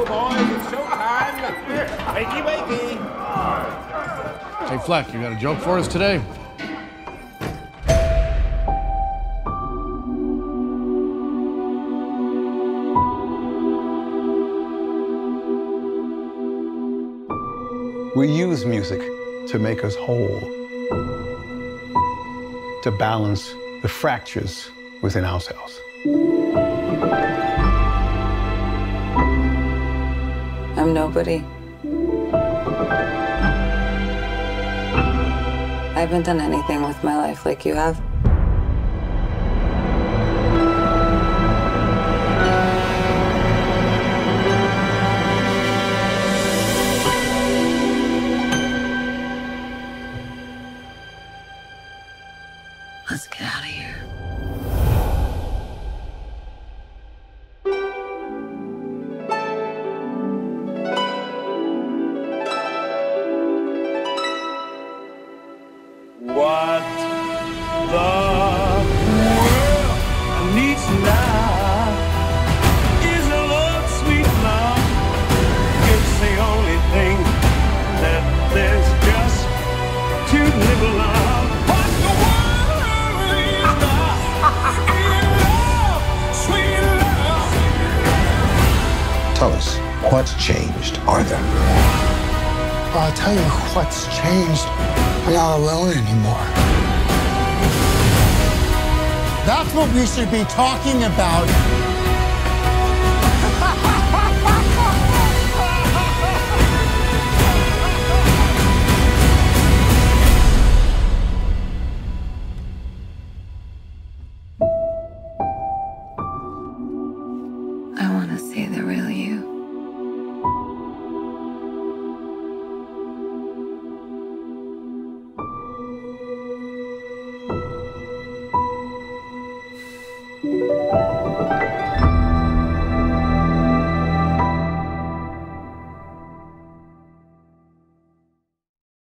go, boys. It's showtime. Wakey, wakey. Hey, Fleck, you got a joke for us today? We use music to make us whole, to balance the fractures within ourselves. I'm nobody. I haven't done anything with my life like you have. Let's get out of here. What the world needs now is a love, sweet love. It's the only thing that there's just to live love. What the world needs now is love, sweet love. Tell us, what's changed, Arthur? I'll tell you what's changed. I'm not alone anymore. That's what we should be talking about.